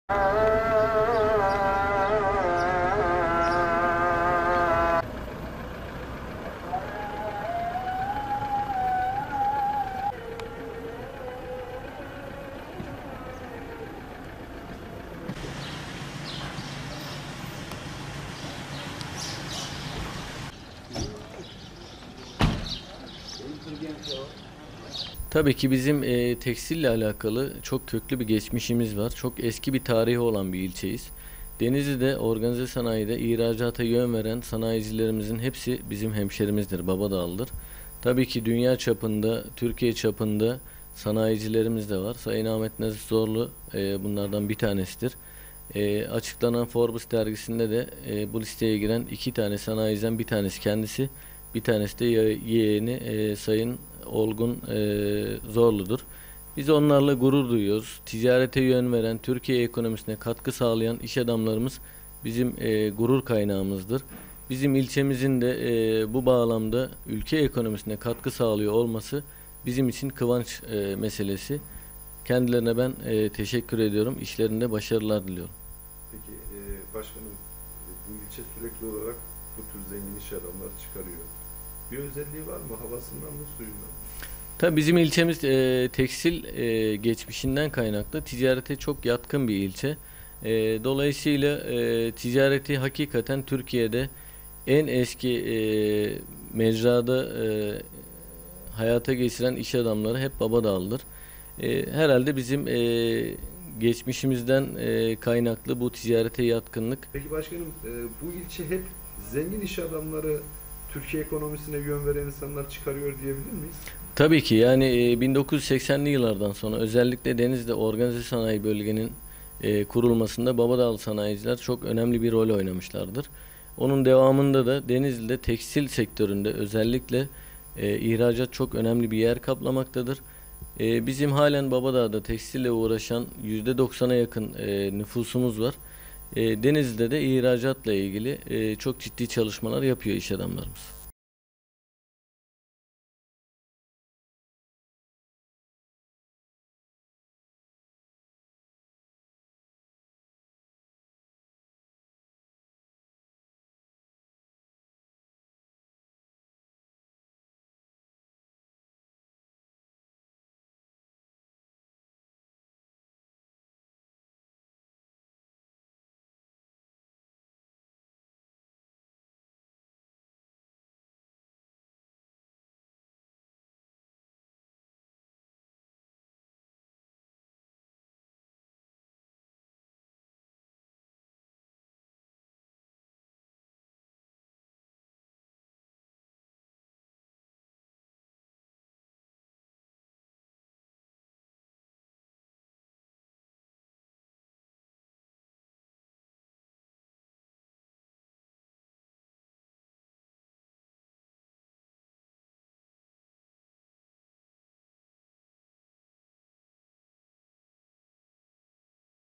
Tabii ki bizim tekstille alakalı çok köklü bir geçmişimiz var. Çok eski bir tarihi olan bir ilçeyiz. Denizli'de organize sanayide ihracata yön veren sanayicilerimizin hepsi bizim hemşerimizdir, Babadağlıdır. Tabii ki dünya çapında, Türkiye çapında sanayicilerimiz de var. Sayın Ahmet Nazif Zorlu bunlardan bir tanesidir. Açıklanan Forbes dergisinde de bu listeye giren iki tane sanayiciden bir tanesi kendisi, bir tanesi de yeğeni Sayın Olgun Zorlu'dur. Biz onlarla gurur duyuyoruz. Ticarete yön veren, Türkiye ekonomisine katkı sağlayan iş adamlarımız bizim gurur kaynağımızdır. Bizim ilçemizin de bu bağlamda ülke ekonomisine katkı sağlıyor olması bizim için kıvanç meselesi. Kendilerine ben teşekkür ediyorum. İşlerinde başarılar diliyorum. Peki başkanım, bu ilçe sürekli olarak bu tür zengin iş adamları çıkarıyor. Bir özelliği var mı? Havasından mı, suyundan mı? Tabii bizim ilçemiz tekstil geçmişinden kaynaklı ticarete çok yatkın bir ilçe. Dolayısıyla ticareti hakikaten Türkiye'de en eski mecrada hayata geçiren iş adamları hep Babadağlı'dır. Herhalde bizim geçmişimizden kaynaklı bu ticarete yatkınlık. Peki başkanım, bu ilçe hep zengin iş adamları, Türkiye ekonomisine yön veren insanlar çıkarıyor diyebilir miyiz? Tabii ki yani 1980'li yıllardan sonra özellikle Denizli'de organize sanayi bölgenin kurulmasında Babadağlı sanayiciler çok önemli bir rol oynamışlardır. Onun devamında da Denizli'de tekstil sektöründe özellikle ihracat çok önemli bir yer kaplamaktadır. Bizim halen Babadağ'da tekstille uğraşan %90'a yakın nüfusumuz var. Denizli'de de ihracatla ilgili çok ciddi çalışmalar yapıyor iş adamlarımız.